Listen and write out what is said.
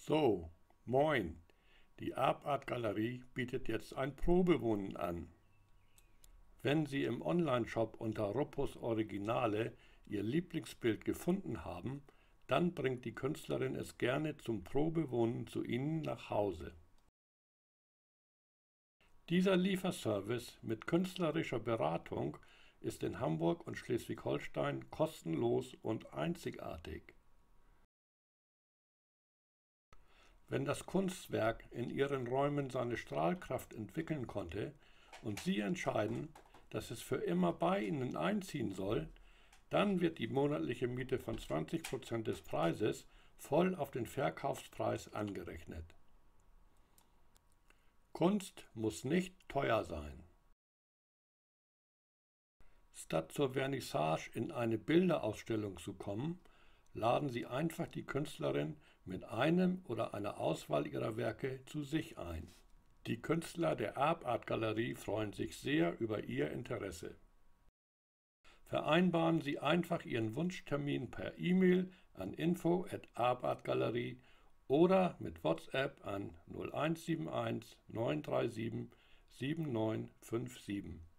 So, moin! Die ArtArt-Galerie bietet jetzt ein Probewohnen an. Wenn Sie im Onlineshop unter Ruppus Originale Ihr Lieblingsbild gefunden haben, dann bringt die Künstlerin es gerne zum Probewohnen zu Ihnen nach Hause. Dieser Lieferservice mit künstlerischer Beratung ist in Hamburg und Schleswig-Holstein kostenlos und einzigartig. Wenn das Kunstwerk in Ihren Räumen seine Strahlkraft entwickeln konnte und Sie entscheiden, dass es für immer bei Ihnen einziehen soll, dann wird die monatliche Miete von 20% des Preises voll auf den Verkaufspreis angerechnet. Kunst muss nicht teuer sein. Statt zur Vernissage in eine Bilderausstellung zu kommen, laden Sie einfach die Künstlerin mit einem oder einer Auswahl ihrer Werke zu sich ein. Die Künstler der ArtArt-Galerie freuen sich sehr über Ihr Interesse. Vereinbaren Sie einfach Ihren Wunschtermin per E-Mail an info@artartgalerie oder mit WhatsApp an 0171 937 7957.